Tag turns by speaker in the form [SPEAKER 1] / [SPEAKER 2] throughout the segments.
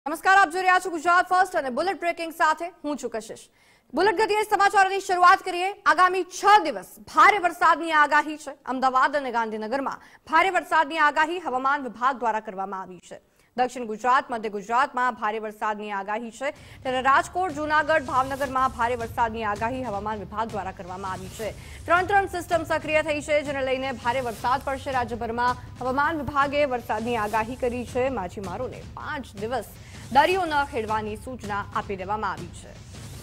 [SPEAKER 1] નમસ્કાર, આપ જોઈ રહ્યા છો ગુજરાત ફર્સ્ટ અને બુલેટ બ્રેકિંગ સાથે હું છું કશિશ। બુલેટ ગતિએ સમાચારોની શરૂઆત કરીએ। આગામી 6 દિવસ ભારે વરસાદની આગાહી છે। અમદાવાદ અને ગાંધીનગરમાં ભારે વરસાદની આગાહી હવામાન વિભાગ દ્વારા કરવામાં આવી છે। દક્ષિણ ગુજરાત, મધ્ય ગુજરાતમાં ભારે વરસાદની આગાહી છે, ત્યારે રાજકોટ, જૂનાગઢ, ભાવનગરમાં ભારે વરસાદની આગાહી હવામાન વિભાગ દ્વારા કરવામાં આવી છે। ત્રણ સિસ્ટમ સક્રિય થઈ છે, જેને લઈને ભારે વરસાદ પડશે। રાજ્યભરમાં હવામાન વિભાગે વરસાદની આગાહી કરી છે। માછીમારોને 5 દિવસ દરિયો ન ખેડવાની સૂચના આપી દેવામાં આવી છે।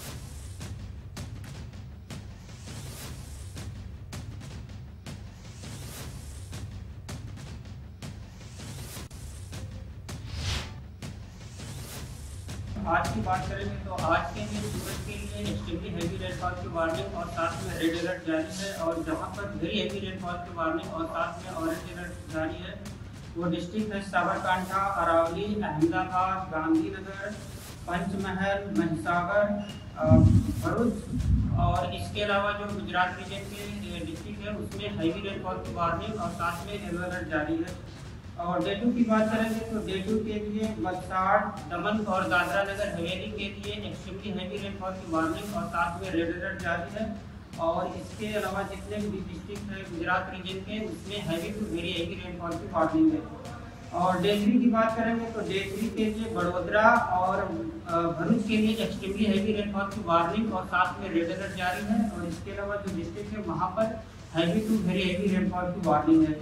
[SPEAKER 2] आज की बात करेंगे तो आज के लिए सूरत के लिए एक्सट्रीमली हैवी रेनफॉल की वार्निंग और साथ में रेड अलर्ट जारी है, और जहां पर वेरी हैवी रेनफॉल की वार्निंग और साथ में ऑरेंज अलर्ट जारी है वो डिस्ट्रिक्ट है साबरकांठा, अरावली, अहमदाबाद, गांधीनगर, पंचमहल, महिसागर, भरूच, और इसके अलावा जो गुजरात रीजन के डिस्ट्रिक्ट है उसमें हैवी रेनफॉल की वार्निंग और साथ में येलो अलर्ट जारी है। और डे 2 की बात करेंगे तो डे 2 के लिए वलसाड़, दमन और दादरा नगर हवेली के लिए एक्सट्रीमली हैवी रेनफॉल की वार्निंग और साथ में रेड अलर्ट जारी है। और इसके अलावा जितने भी डिस्ट्रिक्ट है गुजरात रीजन के उसमें heavy to very heavy rainfall की वार्निंग है। और डे 3 की बात करेंगे तो डे 3 के लिए बड़ोदरा और भरूच के लिए एक्सट्रीमली हैवी रेनफॉल की वार्निंग और साथ में रेड अलर्ट जारी है। और इसके अलावा जो डिस्ट्रिक्ट है वहाँ पर heavy to very heavy rainfall की वार्निंग है।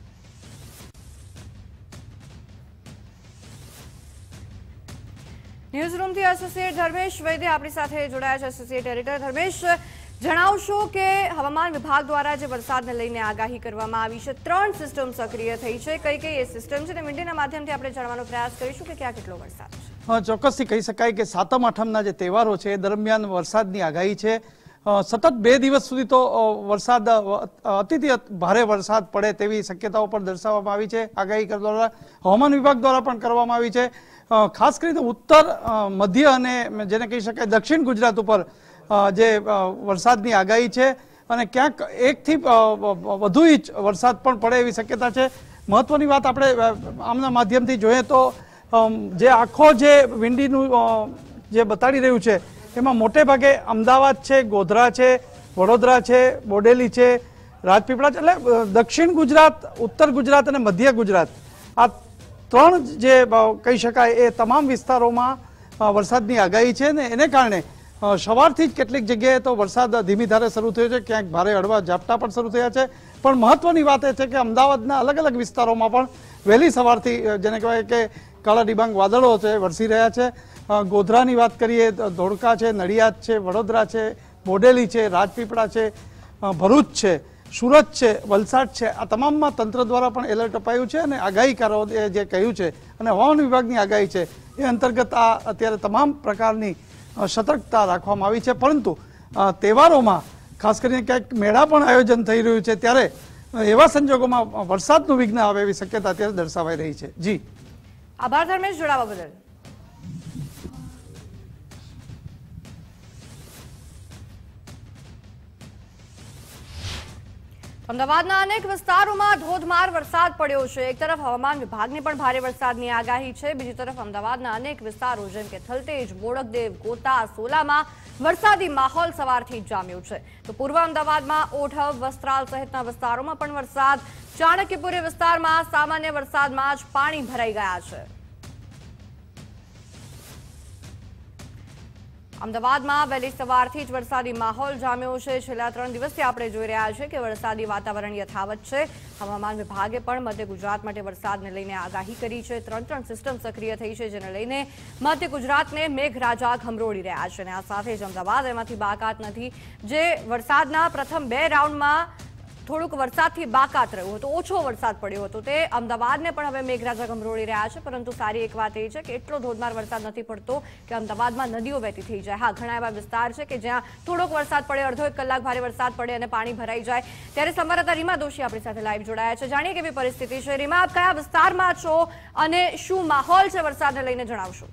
[SPEAKER 1] ન્યૂઝ રૂમથી એસોસિએટ ધર્મેશ વૈદ્ય આપણી સાથે જોડાયા છે। એસોસિએટ એડિટર ધર્મેશ, જણાવશો કે હવામાન વિભાગ દ્વારા જે વરસાદને લઈને આગાહી કરવામાં આવી છે, 3 સિસ્ટમ સક્રિય થઈ છે, કઈ કઈ એ સિસ્ટમ છે, મીડિયાના માધ્યમથી આપણે જાણવાનો પ્રયાસ કરીશું કે ક્યાં કેટલો વરસાદ છે।
[SPEAKER 3] ચોક્કસથી કહી શકાય કે સાતમ આઠમના જે તહેવારો છે એ દરમિયાન વરસાદની આગાહી છે। સતત 2 દિવસ સુધી તો વરસાદ અતિથી ભારે વરસાદ પડે તેવી શક્યતાઓ પણ દર્શાવવામાં આવી છે। આગાહી દ્વારા હવામાન વિભાગ દ્વારા પણ કરવામાં આવી છે। ખાસ કરીને ઉત્તર, મધ્ય અને જેને કહી શકાય દક્ષિણ ગુજરાત ઉપર જે વરસાદની આગાહી છે અને ક્યાંક 1 થી વધુ ઇંચ વરસાદ પણ પડે એવી શક્યતા છે। મહત્વની વાત આપણે આમના માધ્યમથી જોઈએ તો જે આખો જે વિંડીનું જે બતાડી રહ્યું છે એમાં મોટે ભાગે અમદાવાદ છે, ગોધરા છે, વડોદરા છે, બોડેલી છે, રાજપીપળા છે, એટલે દક્ષિણ ગુજરાત, ઉત્તર ગુજરાત અને મધ્ય ગુજરાત આ 3 જે કહી શકાય એ તમામ વિસ્તારોમાં વરસાદની આગાહી છે ને એને કારણે સવારથી જ કેટલીક જગ્યાએ તો વરસાદ ધીમી ધારે શરૂ થયો છે, ક્યાંક ભારે હળવા ઝાપટા પણ શરૂ થયા છે। પણ મહત્વની વાત એ છે કે અમદાવાદના અલગ અલગ વિસ્તારોમાં પણ વહેલી સવારથી જેને કહેવાય કે કાળા ડિબાંગ વાદળો છે વરસી રહ્યા છે। ગોધરાની વાત કરીએ, ધોળકા છે, નડિયાદ છે, વડોદરા છે, બોડેલી છે, રાજપીપળા છે, ભરૂચ છે, સુરત છે, વલસાડ છે, આ તમામમાં તંત્ર દ્વારા પણ એલર્ટ અપાયું છે અને આગાહીકારોએ જે કહ્યું છે અને હવામાન વિભાગની આગાહી છે એ અંતર્ગત આ અત્યારે તમામ પ્રકારની સતર્કતા રાખવામાં આવી છે। પરંતુ તહેવારોમાં ખાસ કરીને ક્યાંક મેળા પણ આયોજન થઈ રહ્યું છે, ત્યારે એવા સંજોગોમાં વરસાદનું વિઘ્ન આવે એવી શક્યતા અત્યારે દર્શાવાઈ રહી છે। જી,
[SPEAKER 1] આભાર ધર્મેશ, જોડાવા બદલ। અમદાવાદના અનેક વિસ્તારોમાં ધોધમાર વરસાદ પડ્યો છે। એક તરફ હવામાન વિભાગની પણ ભારે વરસાદની આગાહી છે, બીજી તરફ અમદાવાદના અનેક વિસ્તારો જેમ કે થલતેજ, બોડકદેવ, ગોતા, સોલામાં વરસાદી માહોલ સવારથી જ જામ્યો છે। તો પૂર્વ અમદાવાદમાં ઓઢવ, વસ્ત્રાલ સહિતના વિસ્તારોમાં પણ વરસાદ, ચાણક્યપુરી વિસ્તારમાં સામાન્ય વરસાદમાં જ પાણી ભરાઈ ગયા છે। અમદાવાદમાં વહેલી સવારથી જ વરસાદી માહોલ જામ્યો છે। છેલ્લા 3 દિવસથી આપણે જોઈ રહ્યા છીએ કે વરસાદી વાતાવરણ યથાવત છે। હવામાન વિભાગે પણ મધ્ય ગુજરાત માટે વરસાદને લઈને આગાહી કરી છે। 3 સિસ્ટમ સક્રિય થઈ છે, જેને લઈને મધ્ય ગુજરાતને મેઘરાજા ખમરોળી રહ્યા છે અને આ સાથે જ અમદાવાદ એમાંથી બાકાત નથી। જે વરસાદના પ્રથમ 2 રાઉન્ડમાં થોડુંક વરસાદથી બાકાત રહ્યું હતું, ઓછો વરસાદ પડ્યો હતો, તે અમદાવાદને પણ હવે મેઘરાજા ગમરોળી રહ્યા છે। પરંતુ સારી એક વાત એ છે કે એટલો ધોધમાર વરસાદ નથી પડતો કે અમદાવાદમાં નદીઓ વહેતી થઈ જાય। હા, ઘણા એવા વિસ્તાર છે કે જ્યાં થોડોક વરસાદ પડે, અડધો 1 કલાક ભારે વરસાદ પડે અને પાણી ભરાઈ જાય। ત્યારે સંવાદદાતા રીમા દોશી આપણી સાથે લાઈવ જોડાયા છે, જાણીએ કેવી પરિસ્થિતિ છે। રીમા, આપ કયા વિસ્તારમાં છો અને શું માહોલ છે વરસાદને લઈને, જણાવશો।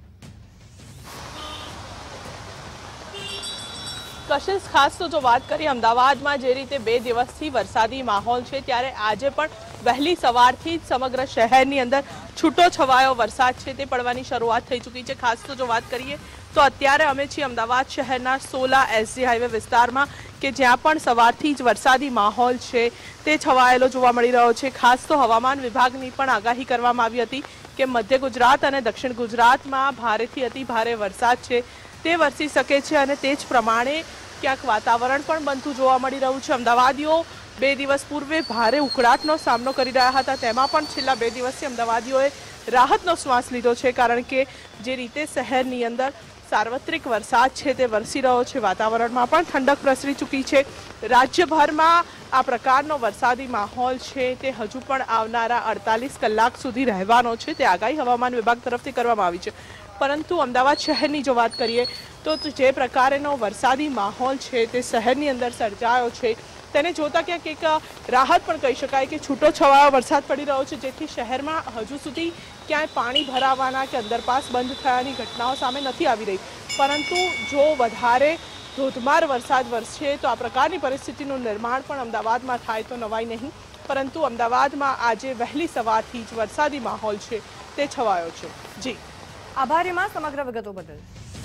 [SPEAKER 4] કશિશ, ખાસ તો જો વાત કરીએ અમદાવાદમાં જે રીતે 2 દિવસથી વરસાદી માહોલ છે, ત્યારે આજે પણ વહેલી સવારથી જ સમગ્ર શહેરની અંદર છૂટો છવાયો વરસાદ છે તે પડવાની શરૂઆત થઈ ચૂકી છે। ખાસ તો જો વાત કરીએ તો અત્યારે અમે છીએ અમદાવાદ શહેરના 16 એસજી હાઈવે વિસ્તારમાં કે જ્યાં પણ સવારથી જ વરસાદી માહોલ છે તે છવાયેલો જોવા મળી રહ્યો છે। ખાસ તો હવામાન વિભાગની પણ આગાહી કરવામાં આવી હતી કે મધ્ય ગુજરાત અને દક્ષિણ ગુજરાતમાં ભારેથી અતિ ભારે વરસાદ છે તે વરસી શકે છે અને તે જ પ્રમાણે ક્યાંક વાતાવરણ પણ બનતું જોવા મળી રહ્યું છે। અમદાવાદીઓ 2 દિવસ પૂર્વે ભારે ઉકળાટનો સામનો કરી રહ્યા હતા, તેમાં પણ છેલ્લા 2 દિવસથી અમદાવાદીઓએ રાહતનો શ્વાસ લીધો છે, કારણ કે જે રીતે શહેરની અંદર સાર્વત્રિક વરસાદ છે તે વરસી રહ્યો છે, વાતાવરણમાં પણ ઠંડક પ્રસરી ચૂકી છે। રાજ્યભરમાં આ પ્રકારનો વરસાદી માહોલ છે તે હજુ પણ આવનારા 48 કલાક સુધી રહેવાનો છે, તે આગાહી હવામાન વિભાગ તરફથી કરવામાં આવી છે। પરંતુ અમદાવાદ શહેરની જો વાત કરીએ તો જે પ્રકારનો વરસાદી માહોલ છે તે શહેરની અંદર સર્જાયો છે તેને જોતા ક્યાંક એક રાહત પણ કહી શકાય કે છૂટો છવાયો વરસાદ પડી રહ્યો છે, જેથી શહેરમાં હજુ સુધી ક્યાંય પાણી ભરાવાના કે અંડરપાસ બંધ થયાની ઘટનાઓ સામે નથી આવી રહી। પરંતુ જો વધારે ધોધમાર વરસાદ વરસે તો આ પ્રકારની પરિસ્થિતિનું નિર્માણ પણ અમદાવાદમાં થાય તો નવાઈ નહીં। પરંતુ અમદાવાદમાં આજે વહેલી સવારથી જ વરસાદી માહોલ છે તે છવાયો છે। જી
[SPEAKER 1] આભાર રિમા સમગ્ર વિગતો બદલ।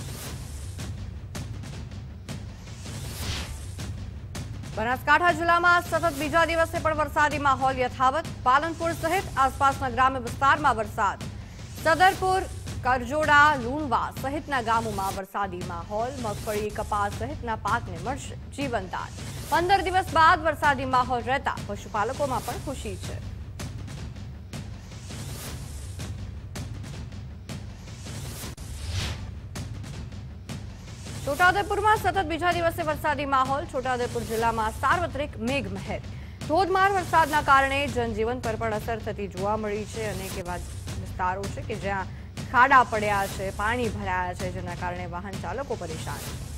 [SPEAKER 1] બનાસકાંઠા જિલ્લામાં સતત બીજા દિવસે પણ વરસાદી માહોલ યથાવત। પાલનપુર સહિત આસપાસના ગ્રામ્ય વિસ્તારમાં વરસાદ। સદરપુર, કરજોડા, લુણવા સહિતના ગામોમાં વરસાદી માહોલ। મગફળી, કપાસ સહિતના પાકને મળશે જીવનદાન। 15 દિવસ બાદ વરસાદી માહોલ રહેતા પશુપાલકોમાં પણ ખુશી છે। છોટાઉદેપુરમાં સતત બીજા દિવસે વરસાદી માહોલ। છોટાઉદેપુર જિલ્લામાં સાર્વત્રિક મેઘમહેર। ધોધમાર વરસાદના કારણે જનજીવન પર પણ અસર થતી જોવા મળી છે। અનેક એવા વિસ્તારો છે કે જ્યાં ખાડા પડ્યા છે, પાણી ભરાયા છે, જેના કારણે વાહન ચાલકો પરેશાન છે।